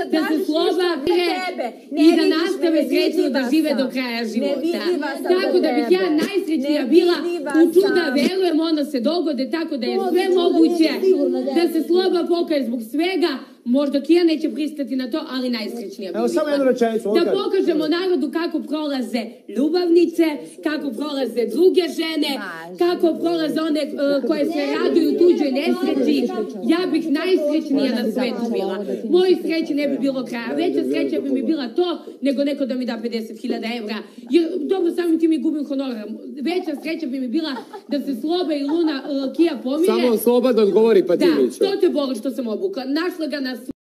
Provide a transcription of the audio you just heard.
da se sloba i da nastave srećno da žive do kraja života. Tako da bih ja najsrećnija bila, u čuda verujem, onda se dogode, tako da je sve moguće da se sloba pokaje zbog svega. Možda Kija neće pristati na to, ali najsrećnija bi bila. Da pokažemo narodu kako prolaze ljubavnice, kako prolaze druge žene, kako prolaze one koje se raduju tuđoj nesreći. Ja bih najsrećnija na svetu bila. Moji sreći ne bi bilo kraja. Veća sreća bi mi bila to, nego neko da mi da 50.000 evra. Jer dobro, samim tim i gubim honorar. Veća sreća bi mi bila da se Sloba i Luna Kija pomire. Samo Sloba da odgovori, pa ti Da, što te boli što sam obukla? Našla ga na